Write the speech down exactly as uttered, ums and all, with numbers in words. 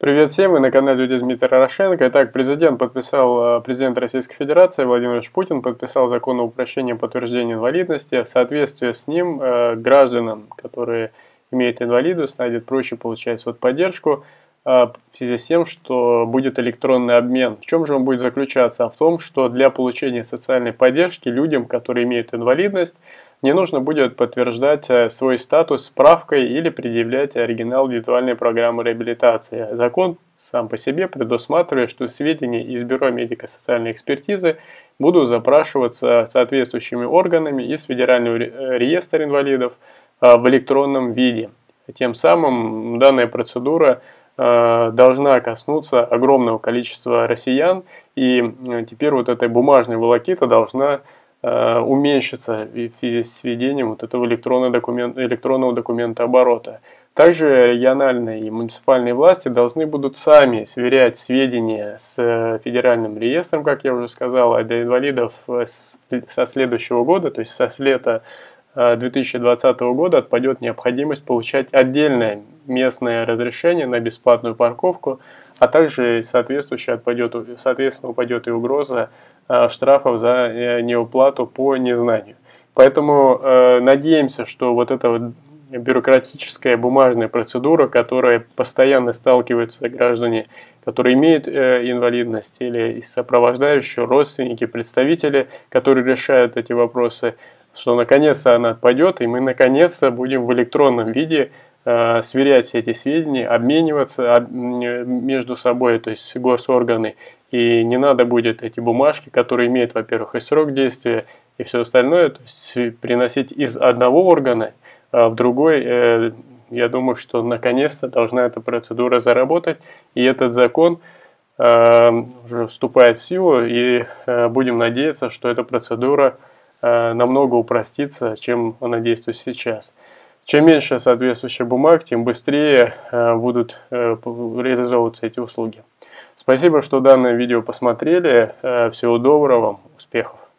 Привет всем, вы на канале Дмитрий Порошенко. Итак, президент подписал, президент Российской Федерации Владимир Путин подписал закон о упрощении подтверждения инвалидности. В соответствии с ним гражданам, которые имеют инвалидность, станет проще получать соцподдержку в связи с тем, что будет электронный обмен. В чем же он будет заключаться? В том, что для получения социальной поддержки людям, которые имеют инвалидность, не нужно будет подтверждать свой статус справкой или предъявлять оригинал индивидуальной программы реабилитации. Закон сам по себе предусматривает, что сведения из Бюро медико-социальной экспертизы будут запрашиваться соответствующими органами из Федерального реестра инвалидов в электронном виде. Тем самым данная процедура должна коснуться огромного количества россиян, и теперь вот эта бумажная волокита должна уменьшиться в связи с введением вот этого электронного документа, электронного документа оборота. Также региональные и муниципальные власти должны будут сами сверять сведения с федеральным реестром, как я уже сказал, а для инвалидов со следующего года, то есть со с лета две тысячи двадцатого года отпадет необходимость получать отдельное местное разрешение на бесплатную парковку, а также соответствующе отпадет, соответственно упадет и угроза штрафов за неуплату по незнанию. Поэтому э, надеемся, что вот эта вот бюрократическая бумажная процедура, которая постоянно сталкиваются граждане, которые имеют э, инвалидность или сопровождающие, родственники, представители, которые решают эти вопросы, что наконец-то она отпадет, и мы наконец-то будем в электронном виде э, сверять все эти сведения, обмениваться об, между собой, то есть госорганы. И не надо будет эти бумажки, которые имеют, во-первых, и срок действия, и все остальное, то есть приносить из одного органа в другой. Я думаю, что наконец-то должна эта процедура заработать, и этот закон уже вступает в силу, и будем надеяться, что эта процедура намного упростится, чем она действует сейчас. Чем меньше соответствующих бумаг, тем быстрее будут реализовываться эти услуги. Спасибо, что данное видео посмотрели. Всего доброго вам, успехов!